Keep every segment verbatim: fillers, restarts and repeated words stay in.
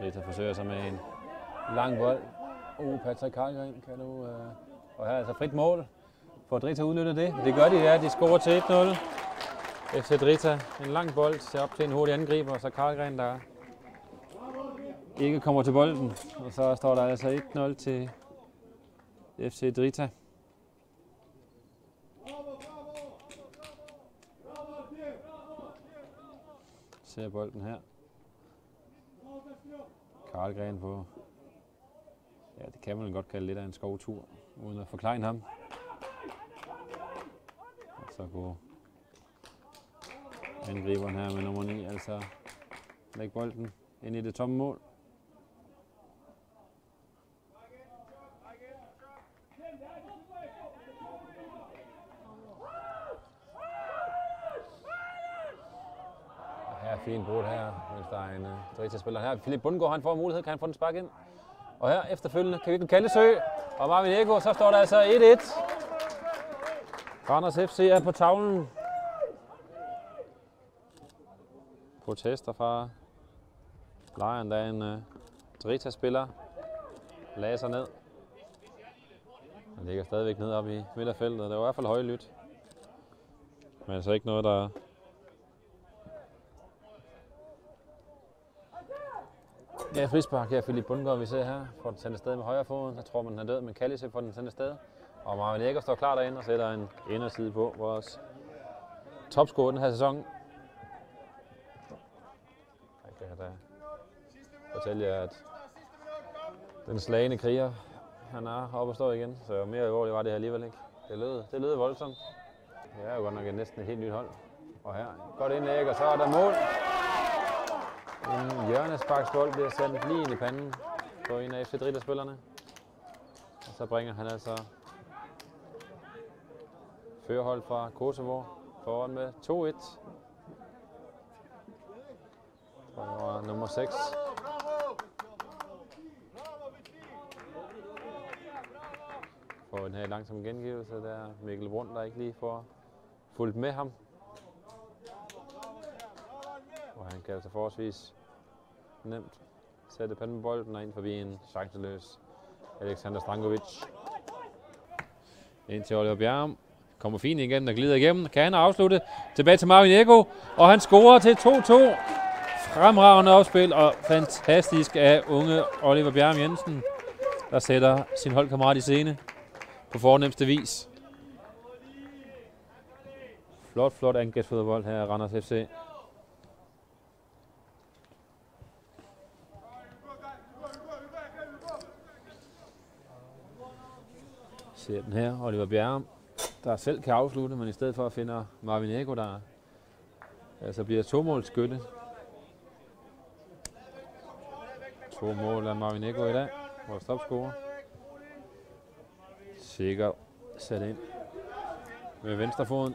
Drita forsøger sig med en lang bold. Uh, Patrick Karlgren kan nu... Øh, og her er altså frit mål. Får Drita udnyttet det? Det gør de, ja. De scorer til et nul. F C Drita. En lang bold ser op til en hurtig angriber, og så Karlgren, der ikke kommer til bolden. Og så står der altså et nul til F C Drita. Ser bolden her. Karlgren på, ja, det kan man godt kalde lidt af en skovtur, uden at forklejne ham. Og så går angriberen her med nummer ni, altså lægge bolden ind i det tomme mål. Her er fint brudt her, mens der er en uh, Drita-spiller her. Philip Bundgaard, han får mulighed, kan han få den spark ind. Og her efterfølgende kan vi Kallesø og Marvin Ego, så står der altså et et. Randers F C er på tavlen. Protester fra lejren, der er en uh, Drita-spiller. Lagde sig ned. Han ligger stadigvæk nede oppe i midterfeltet. Det er i hvert fald højlydt. Men altså ikke noget, der... Ja, frispark her, Philip Bundgaard, vi ser her. Får den sendt afsted med højre foden. Jeg tror, man er død, men Kallesø får den sendt afsted. Og Marvin Ego står klar derinde og sætter en inderside på vores topscorer den her sæson. Jeg kan da fortælle jer, at den slagende kriger, han er oppe og står igen. Så mere alvorligt var det her alligevel ikke. Det lød, det lød voldsomt. Det er jo godt nok et næsten et helt nyt hold. Og her, godt indlæg, og så er der mål. En hjørnesparksbold bliver sendt lige ind i panden på en af F C Drita-spillerne. Og så bringer han altså førerhold fra Kosovo foran med to et. Og nummer seks. Får en her langsom gengivelse, der er Mikkel Brund, der ikke lige får fulgt med ham. Og han kan altså forholdsvis nemt sætte panden på bolden og ind forbi en chanceløs Alexander Stankovic. Ind til Oliver Bjerrum. Kommer fint igennem og glider igennem. Kan han afslutte? Tilbage til Marvin Ego. Og han scorer til to to. Fremragende opspil og fantastisk af unge Oliver Bjerrum Jensen, der sætter sin holdkammerat i scene på fornemste vis. Flot, flot angrebsfodbold her af Randers F C. Ser den her, Oliver Bjerrum, der selv kan afslutte, men i stedet for at finde Marvin Ego, der altså bliver to-målsskytte. To mål af Marvin Ego i dag, vores topscorer. Sikkert sat ind med venstrefoden.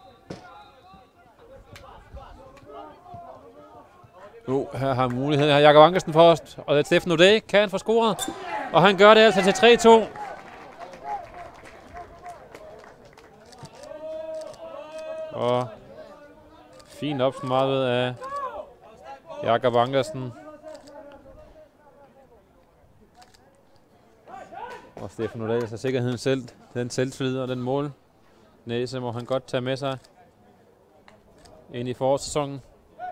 Nu, her har mulighed her Jakob Ankersen først, og det er Steffen O'Day, kan han få scoret, og han gør det altså til tre to. Og fint opsmarvet af Jakob Ankersen. Og Steffen O'Day, så sikkerheden selv, den selvtillid og den mål næse må han godt tage med sig ind i forårssæsonen.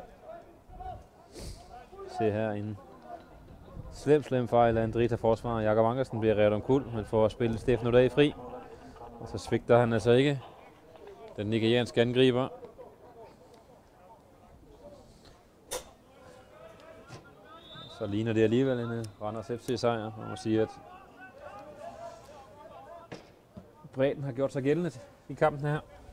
Se her en slem, slem fejl af en Drita-forsvarer. Jakob Ankersen bliver revet omkuld, men får at spille Steffen O'Day fri. Og så svigter han altså ikke den nigerianske angriber. Så ligner det alligevel en Randers F C-sejr. Man må sige, at bredden har gjort sig gældende i kampen her.